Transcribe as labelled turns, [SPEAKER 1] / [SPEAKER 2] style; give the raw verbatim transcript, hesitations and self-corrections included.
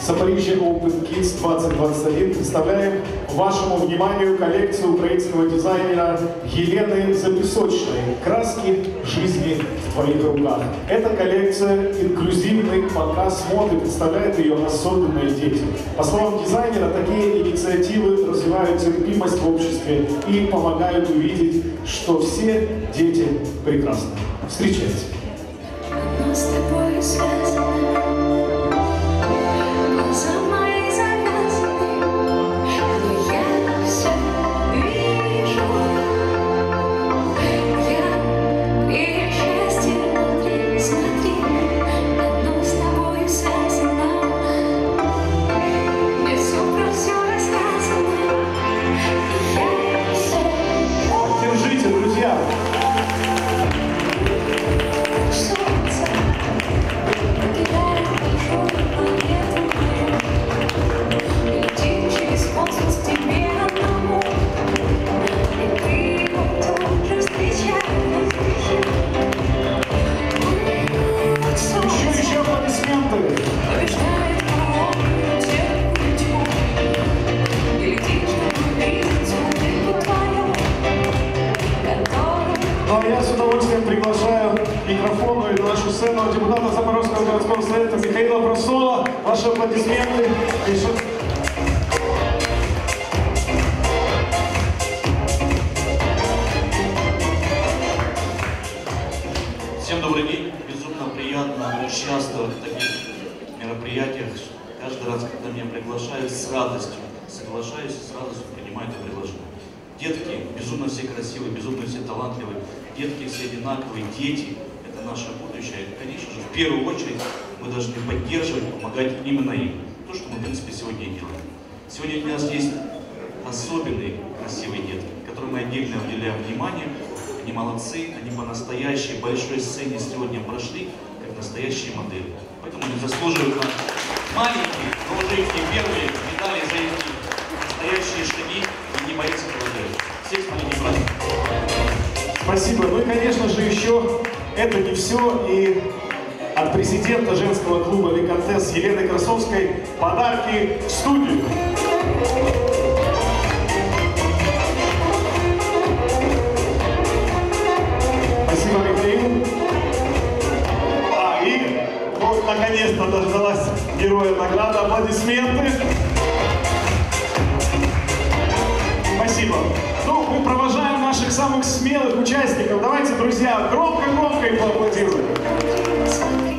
[SPEAKER 1] Запорожье Open Kids двадцать двадцать один представляем вашему вниманию коллекцию украинского дизайнера Елены Запесочной «Краски жизни в твоих руках». Эта коллекция — инклюзивный показ моды, представляет ее особенные дети. По словам дизайнера, такие инициативы развивают терпимость в обществе и помогают увидеть, что все дети прекрасны. Встречайте.
[SPEAKER 2] Мы с тобой связаны, глаза мои завязаны, но я все вижу. Я и счастье внутри, смотри, одно с тобой связано. Мне все про все рассказано, и я все.
[SPEAKER 1] Поддержите, друзья! Ну, я с удовольствием приглашаю к микрофону и на нашу сцену депутата Запорожского городского совета Михаила Просола. Ваши аплодисменты.
[SPEAKER 3] Всем добрый день. Безумно приятно участвовать в таких мероприятиях. Каждый раз, когда меня приглашают, с радостью соглашаюсь и с радостью принимаю это предложение. Детки безумно все красивые, безумно все талантливые. Детки все одинаковые. Дети — это наше будущее. И, конечно же, в первую очередь мы должны поддерживать, помогать именно им. То, что мы, в принципе, сегодня и делаем. Сегодня у нас есть особенные красивые детки, которым мы отдельно уделяем внимание. Они молодцы, они по настоящей большой сцене сегодня прошли, как настоящие модели. Поэтому они заслуживают на маленькие, но уже их не первые медали за их настоящие шаги и не боятся продолжать. Всех с маленьким праздником.
[SPEAKER 1] Спасибо. Ну и, конечно же, еще это не все. И от президента женского клуба «Виконтесс» Елены Красовской подарки в студию. Спасибо, Михаил. А, и вот, наконец-то дождалась героя награды. Аплодисменты. Спасибо. Ну, мы провожаем наших самых смелых участников. Давайте, друзья, громко-громко им поаплодируем.